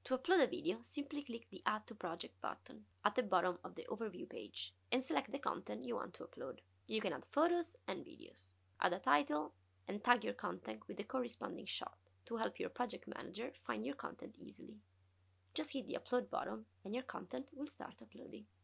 To upload a video, simply click the Add to Project button at the bottom of the overview page and select the content you want to upload. You can add photos and videos, add a title, and tag your content with the corresponding shot to help your project manager find your content easily. Just hit the upload button and your content will start uploading.